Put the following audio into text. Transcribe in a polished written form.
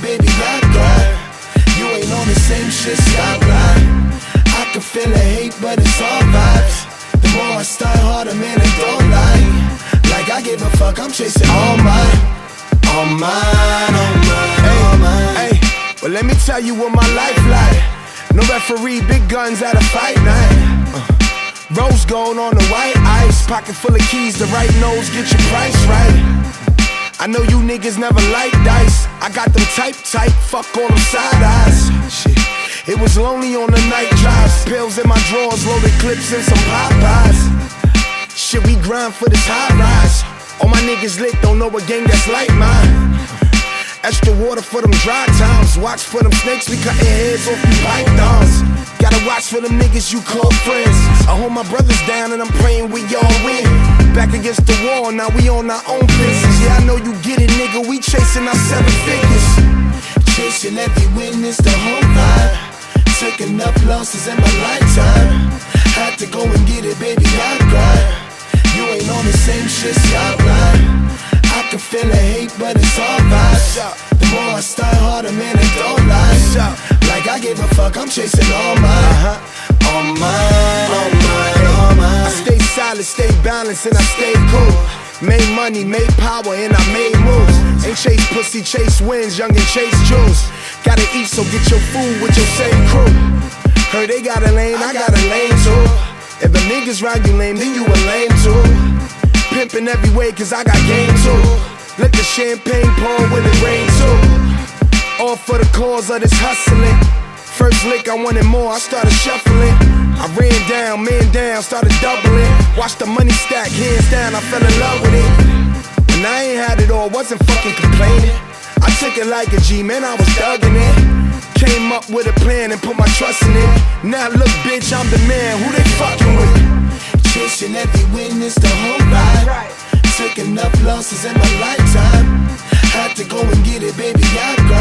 baby, I grind. You ain't on the same shit, stop lying. I can feel the hate, but it's all vibes. The more I start harder, man, it don't lie. Like I give a fuck, I'm chasing all mine. All mine, all mine, all mine. Hey, well let me tell you what my life like. No referee, big guns at a fight night. Rose gold on the white ice. Pocket full of keys, the right nose, get your price right. I know you niggas never like dice. I got them tight, fuck all them side eyes. Shit. It was lonely on the night drives. Pills in my drawers, loaded clips and some Popeyes. Shit, we grind for this high rise. All my niggas lit, don't know a gang that's like mine. Extra water for them dry times. Watch for them snakes, we cutting heads off you pythons. Gotta watch for them niggas you call friends. I hold my brothers down and I'm praying we all win. Back against the wall, now we on our own fences. Yeah, I know you get it, nigga, we chasing our 7 figures. Chasing every win, it's the whole vibe. Took enough losses in my lifetime. Had to go and get it, baby, I grind. You ain't on the same shit, stop lying. I can feel the hate, but it's all vibes. The more I start harder, man, it don't lie. Like I give a fuck, I'm chasing all mine. All mine, all mine, all mine. I stay solid, stay balanced, and I stay cool. Made money, made power, and I made moves. Ain't chase pussy, chase wins, young and chase jewels. Gotta eat, so get your food with your same crew. Heard they got a lane, I got a lane too. If the niggas ride you lame, then you a lame too. Pimpin' every way, cause I got game too. Let the champagne pour when it rain too. All for the cause of this hustling. First lick, I wanted more, I started shuffling. I ran down, man down, started doubling. Watched the money stack, hands down, I fell in love with it. And I ain't had it all, wasn't fucking complaining. I took it like a G, man, I was thugging it. Came up with a plan and put my trust in it. Now look, bitch, I'm the man, who they fucking with? Chasing every win, it's the whole vibe. Took enough losses in my lifetime. Had to go and get it, baby, I grind.